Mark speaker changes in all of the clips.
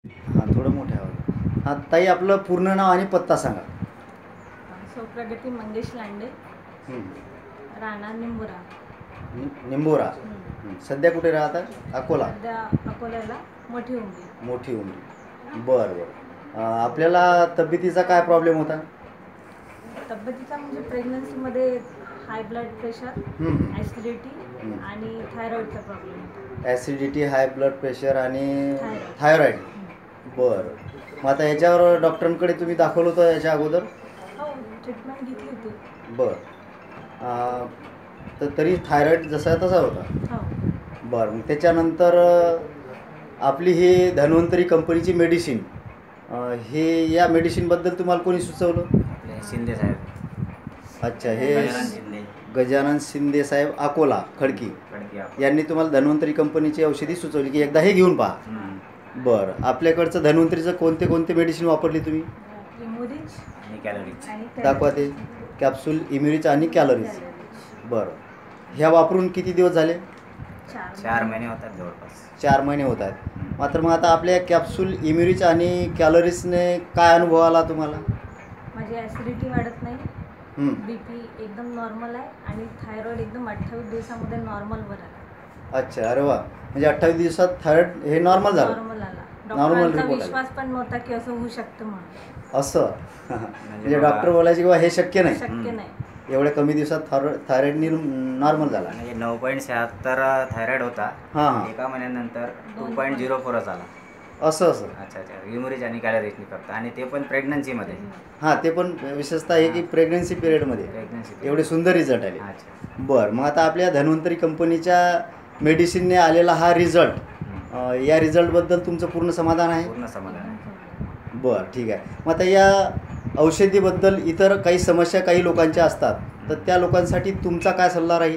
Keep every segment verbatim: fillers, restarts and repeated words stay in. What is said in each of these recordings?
Speaker 1: हां, थोडं मोठ्या आवाजात. हां, ताई आपलं पूर्ण नाव आणि पत्ता सांगा.
Speaker 2: सौ प्रगती मंगेश लांडे,
Speaker 1: हं.
Speaker 2: राहणार निंबुरा.
Speaker 1: नि निंबोरा.
Speaker 2: हं.
Speaker 1: हं. सध्या कुठे राहता? अकोला.
Speaker 2: सध्या अकोल्याला मोठी उमरी.
Speaker 1: मोठी उमरी. बरं बरं. अं, आपल्याला तब्येतीचा काय प्रॉब्लेम होता?
Speaker 2: तब्येतीचा म्हणजे प्रेग्नन्सीमध्ये हाय ब्लड प्रेशर,
Speaker 1: हं, हं.
Speaker 2: ॲसिडिटी
Speaker 1: हं.
Speaker 2: आणि थायरॉईडचा प्रॉब्लेम होता.
Speaker 1: ॲसिडिटी, हाय ब्लड प्रेशर आणि
Speaker 2: थायरॉईड.
Speaker 1: थायरॉईड.
Speaker 2: हं.
Speaker 1: बरं. मग आता याच्यावर डॉक्टरांकडे तुम्ही दाखवलं होतं याच्या अगोदर?
Speaker 2: हो, ट्रीटमेंट घेतली होती.
Speaker 1: बरं. अं, तर तरी थायरॉईड जसा तसा होता?
Speaker 2: हो.
Speaker 1: बरं. मग त्याच्यानंतर अं, आपली ही धन्वंतरी कंपनीची मेडिसिन, अं, हे या मेडिसिनबद्दल तुम्हाला कोणी सुचवलं?
Speaker 3: आपले शिंदे साहेब.
Speaker 1: अच्छा, हे
Speaker 3: गजानन शिंदे.
Speaker 1: गजानन शिंदे साहेब, अकोला, खडकी,
Speaker 3: खडकी आप-
Speaker 1: यांनी तुम्हाला धन्वंतरी कंपनीची औषधी सुचवली की एकदा हे घेऊन पहा.
Speaker 3: हम्म.
Speaker 1: बरं. आपल्याकडचं धन्वंतरीचं कोणते कोणते मेडिसिन वापरली तुम्ही?
Speaker 2: इमोरिज
Speaker 3: आणि कॅलरीज.
Speaker 2: आणि
Speaker 1: दाखवा ते. कॅप्सूल, इम्युरिच आणि कॅलरीज. बरं. ह्या वापरून किती दिवस झाले?
Speaker 2: चार
Speaker 3: चार महिने होतात जवळपास.
Speaker 1: चार महिने होत आहेत. मात्र मग आता आपल्या कॅप्सूल, इम्युरिच आणि कॅलरीजने काय अनुभव आला तुम्हाला?
Speaker 2: माझी ॲसिडिटी वाढत नाही,
Speaker 1: हं.
Speaker 2: बी पी एकदम नॉर्मल आहे आणि थायरॉईड एकदम अठ्ठावीस दिवसामध्ये नॉर्मलवर आला.
Speaker 1: अच्छा, अरे वा. म्हणजे अठ्ठावीस दिवसात थायरॉईड हे नॉर्मल झालं?
Speaker 2: नॉर्मल आला.
Speaker 1: नॉर्मल
Speaker 2: डॉक्टरांचा
Speaker 1: रिपोर्ट आला.
Speaker 2: विश्वास पण नव्हता की असं होऊ शकतं म्हणून.
Speaker 1: असं. म्हणजे डॉक्टर बोलायचे की बा हे शक्य नाही,
Speaker 2: शक्य नाही.
Speaker 1: एवढ्या कमी दिवसात थायरॉईड थायरॉईड नॉर्मल झाला.
Speaker 3: म्हणजे नऊ पॉईंट शहात्तर थायरॉइड होता.
Speaker 1: हां हां.
Speaker 3: एका महिन्यानंतर टू पॉईंट झिरो फोरच आला.
Speaker 1: असं असं.
Speaker 3: अच्छा अच्छा. इम्युरिज आणि कॅलरीजनी फक्त, आणि ते पण प्रेग्नन्सीमध्ये.
Speaker 1: हां, ते पण विशेषतः आहे की प्रेग्नन्सी पिरियडमध्ये
Speaker 3: प्रेग्नन्सी
Speaker 1: एवढे सुंदर रिझल्ट आले.
Speaker 3: अच्छा.
Speaker 1: बरं. मग आता आपल्या धन्वंतरी कंपनीच्या मेडिसिनने आलेला हा रिझल्ट,
Speaker 3: हम्म.
Speaker 1: या रिझल्टबद्दल तुमचं पूर्ण समाधान आहे?
Speaker 3: पूर्ण समाधान आहे.
Speaker 1: बरं, ठीक आहे. मग आता या औषधीबद्दल इतर काही समस्या काही लोकांच्या असतात, तर त्या लोकांसाठी तुमचा काय सल्ला राहील?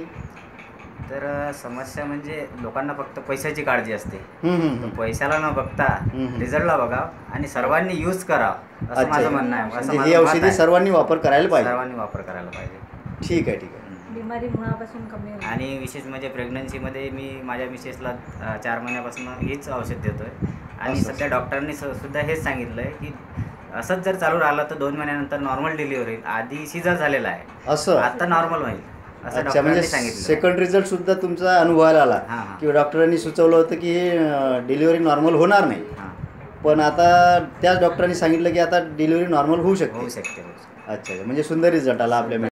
Speaker 3: तर समस्या म्हणजे लोकांना फक्त पैशाची काळजी असते.
Speaker 1: हं, हं, हं.
Speaker 3: पैशाला न बघता
Speaker 1: हम्म.
Speaker 3: रिझल्टला बघा आणि सर्वांनी यूज करा, असं
Speaker 1: अच्छा.
Speaker 3: माझं म्हणणं आहे. असं
Speaker 1: म्हणजे
Speaker 3: माझं
Speaker 1: ही
Speaker 3: मत
Speaker 1: औषधी
Speaker 3: आहे.
Speaker 1: सर्वांनी वापर करायला पाहिजे.
Speaker 3: सर्वांनी वापर करायला पाहिजे.
Speaker 1: ठीक आहे, ठीक आहे.
Speaker 3: हम्म.
Speaker 2: बिमारी मुळापासून कमी होईल.
Speaker 3: आणि विशेष म्हणजे प्रेग्नन्सीमध्ये मी माझ्या मिसेसला अ, चार महिन्यापासून हेच औषध देतो आहे. आणि
Speaker 1: असं.
Speaker 3: सध्या डॉक्टरांनी स सुद्धा हेच सांगितलं आहे की असंच जर चालू राहिलं तर दोन महिन्यानंतर नॉर्मल डिलिव्हरी होईल. आधी सीझर झालेला आहे,
Speaker 1: असं.
Speaker 3: आता नॉर्मल होईल असं
Speaker 1: अच्छा,
Speaker 3: डॉक्टरांनी
Speaker 1: म्हणजे
Speaker 3: सांगितलं.
Speaker 1: सेकंड रिझल्ट सुद्धा तुमचा अनुभवायला आला
Speaker 3: हां, हां.
Speaker 1: की डॉक्टरांनी सुचवलं होतं की हे डिलिव्हरी नॉर्मल होणार नाही,
Speaker 3: हां,
Speaker 1: पण आता त्याच डॉक्टरांनी सांगितलं की आता डिलिव्हरी नॉर्मल होऊ शकते.
Speaker 3: होऊ शकते होऊ शकते.
Speaker 1: अच्छा, म्हणजे सुंदर रिझल्ट आला आपल्या